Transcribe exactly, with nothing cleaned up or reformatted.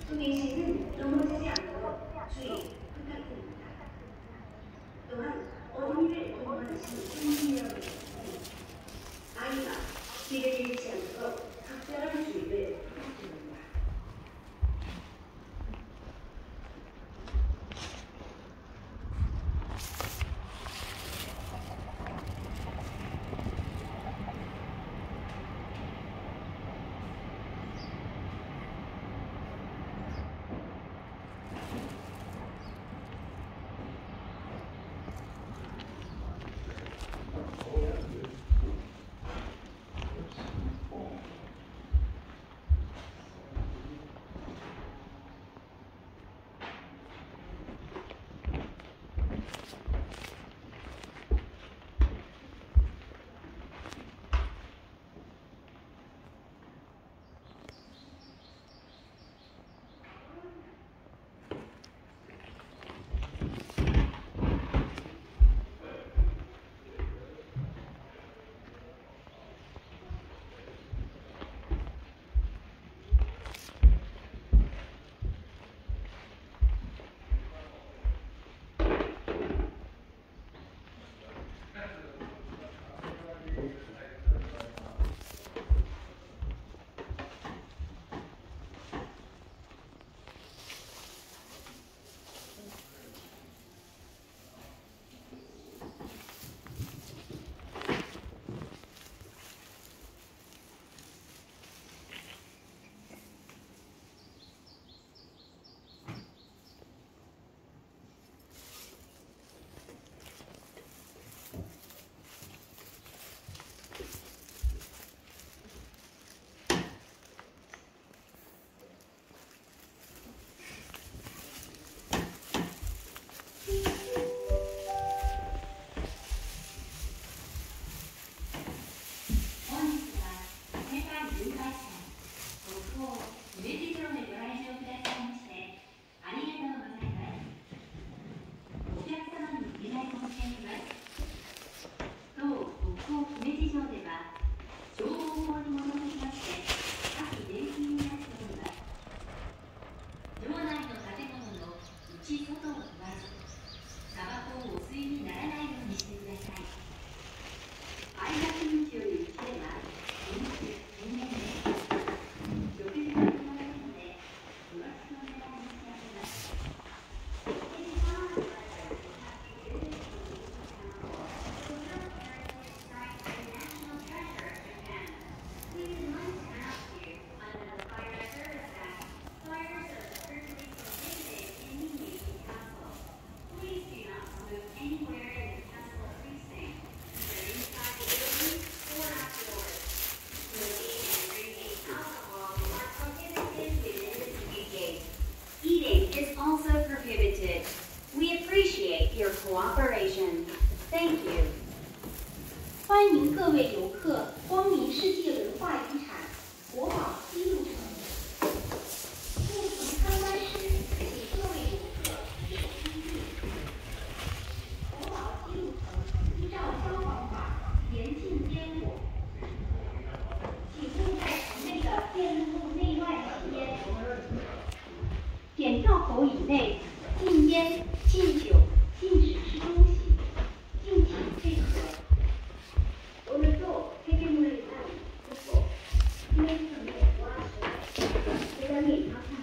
통행시는 넘어지지 않도록 주의 부탁드립니다. 또한 어린이를 동반하신 승객 여러분, 아이가 길을 잃지 않도록 각별한 주의를 부탁드립니다. Cooperation. Thank you. 欢迎各位游客光临世界文化遗产国宝西路城。入城参观时，请各位游客持有依据。国宝西路城依照消防法严禁烟火，请勿在城内的电路内外吸烟。检票口以内禁烟、禁酒。 禁止吃东西，敬请配合。 오늘도 폐기물을 위한 국보, 기획 전에 모아주세요. 대단히 감사합니다.